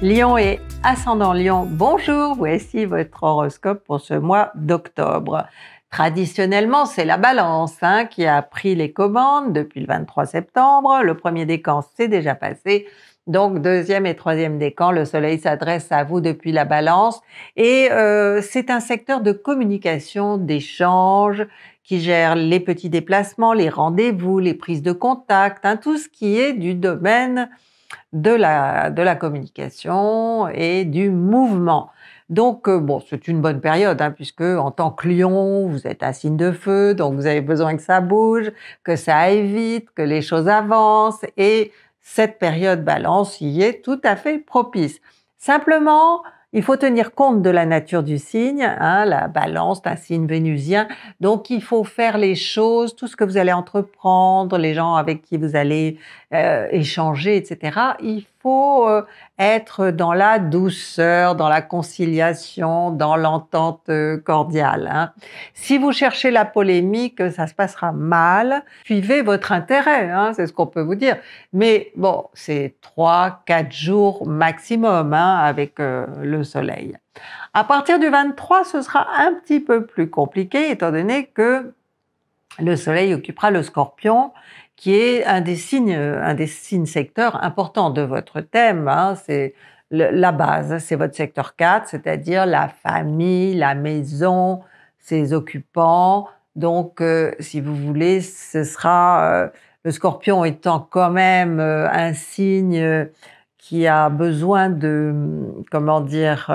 Lion et ascendant Lion, bonjour, voici votre horoscope pour ce mois d'octobre. Traditionnellement, c'est la Balance qui a pris les commandes depuis le 23 septembre. Le premier décan, c'est déjà passé. Donc, deuxième et troisième décan, le soleil s'adresse à vous depuis la Balance. Et c'est un secteur de communication, d'échange, qui gère les petits déplacements, les rendez-vous, les prises de contact, tout ce qui est du domaine de la communication et du mouvement. Donc, bon, c'est une bonne période, puisque en tant que Lion, vous êtes un signe de feu, donc vous avez besoin que ça bouge, que ça aille vite, que les choses avancent, et cette période Balance y est tout à fait propice. Simplement, il faut tenir compte de la nature du signe, la Balance, c'est un signe vénusien, donc il faut faire les choses, tout ce que vous allez entreprendre, les gens avec qui vous allez échanger, etc. Il faut être dans la douceur, dans la conciliation, dans l'entente cordiale. Si vous cherchez la polémique, ça se passera mal. Suivez votre intérêt, c'est ce qu'on peut vous dire. Mais bon, c'est 3-4 jours maximum avec le soleil. À partir du 23, ce sera un petit peu plus compliqué, étant donné que le soleil occupera le Scorpion, qui est un des signes secteurs importants de votre thème. C'est la base, c'est votre secteur 4, c'est-à-dire la famille, la maison, ses occupants. Donc, si vous voulez, ce sera le Scorpion étant quand même un signe qui a besoin de, comment dire,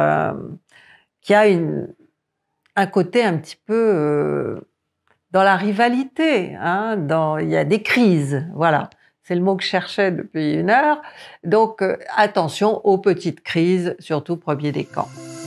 qui a un côté un petit peu dans la rivalité, il y a des crises, voilà. C'est le mot que je cherchais depuis une heure. Donc, attention aux petites crises, surtout premier décan.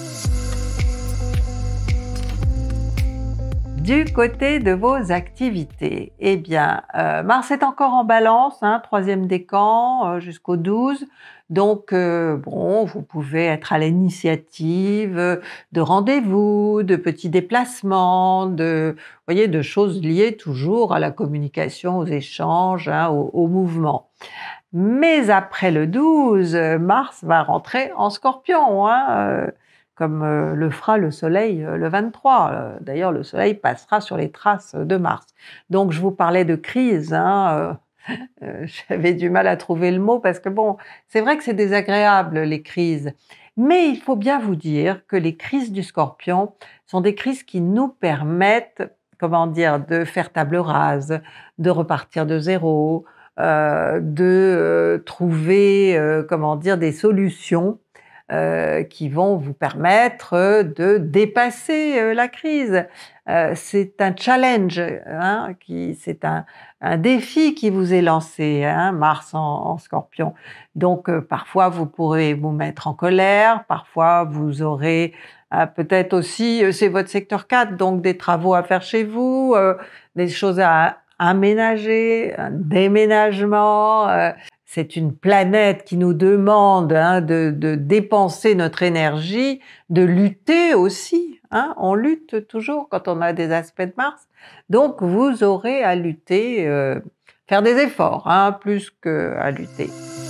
Du côté de vos activités, eh bien, Mars est encore en Balance, troisième décan jusqu'au 12. Donc, bon, vous pouvez être à l'initiative de rendez-vous, de petits déplacements, de choses liées toujours à la communication, aux échanges, au mouvement. Mais après le 12, Mars va rentrer en Scorpion, comme le fera le Soleil le 23. D'ailleurs, le Soleil passera sur les traces de Mars. Donc, je vous parlais de crise, j'avais du mal à trouver le mot parce que bon, c'est vrai que c'est désagréable les crises. Mais il faut bien vous dire que les crises du Scorpion sont des crises qui nous permettent, de faire table rase, de repartir de zéro, de trouver, des solutions qui vont vous permettre de dépasser la crise. C'est un challenge, c'est un défi qui vous est lancé, Mars en Scorpion. Donc parfois vous pourrez vous mettre en colère, parfois vous aurez peut-être aussi, c'est votre secteur 4, donc des travaux à faire chez vous, des choses à aménager, un déménagement. C'est une planète qui nous demande de dépenser notre énergie, de lutter aussi. On lutte toujours quand on a des aspects de Mars. Donc vous aurez à lutter, faire des efforts, plus qu'à lutter.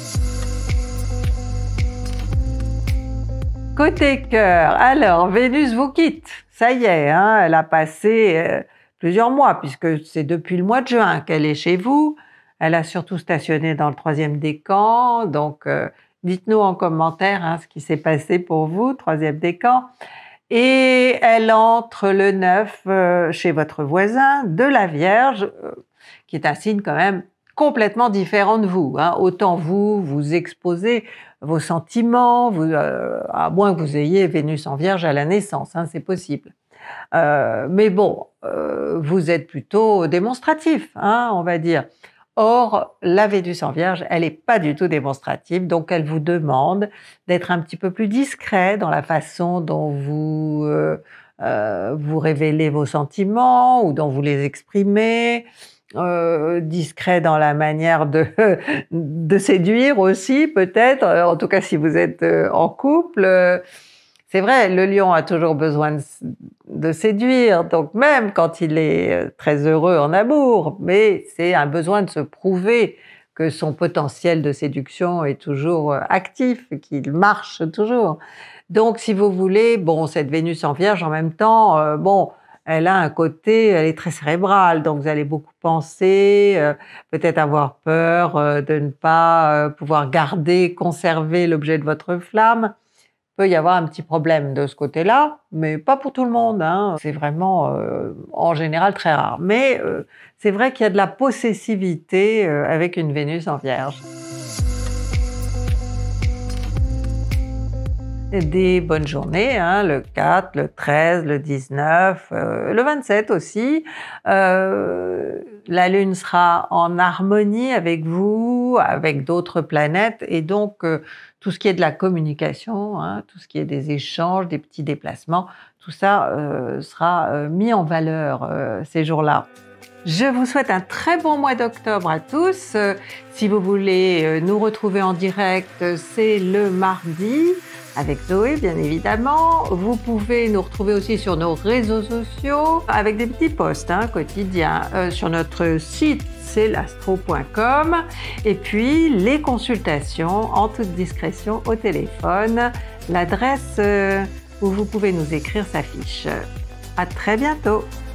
Côté cœur, alors Vénus vous quitte. Ça y est, elle a passé plusieurs mois, puisque c'est depuis le mois de juin qu'elle est chez vous. Elle a surtout stationné dans le troisième décan, donc dites-nous en commentaire ce qui s'est passé pour vous, troisième décan. Et elle entre le 9 chez votre voisin de la Vierge, qui est un signe quand même complètement différent de vous. Autant vous exposez vos sentiments, à moins que vous ayez Vénus en Vierge à la naissance, c'est possible. Mais bon, vous êtes plutôt démonstratif, on va dire. Or, la Vénus en Vierge, elle n'est pas du tout démonstrative, donc elle vous demande d'être un petit peu plus discret dans la façon dont vous révélez vos sentiments ou dont vous les exprimez, discret dans la manière de séduire aussi peut-être, en tout cas si vous êtes en couple. C'est vrai, le Lion a toujours besoin de séduire, donc même quand il est très heureux en amour, mais c'est un besoin de se prouver que son potentiel de séduction est toujours actif, qu'il marche toujours. Donc si vous voulez, bon, cette Vénus en Vierge en même temps, bon, elle a un côté, elle est très cérébrale, donc vous allez beaucoup penser, peut-être avoir peur de ne pas pouvoir garder, conserver l'objet de votre flamme. Il peut y avoir un petit problème de ce côté-là, mais pas pour tout le monde, hein. C'est vraiment en général très rare. Mais c'est vrai qu'il y a de la possessivité avec une Vénus en Vierge. Des bonnes journées, hein, le 4, le 13, le 19, le 27 aussi. La Lune sera en harmonie avec vous, avec d'autres planètes et donc tout ce qui est de la communication, hein, tout ce qui est des échanges, des petits déplacements, tout ça sera mis en valeur ces jours-là. Je vous souhaite un très bon mois d'octobre à tous. Si vous voulez nous retrouver en direct, c'est le mardi avec Zoé bien évidemment. Vous pouvez nous retrouver aussi sur nos réseaux sociaux avec des petits posts quotidiens sur notre site c'est l'astro.com et puis les consultations en toute discrétion au téléphone. L'adresse où vous pouvez nous écrire s'affiche. À très bientôt.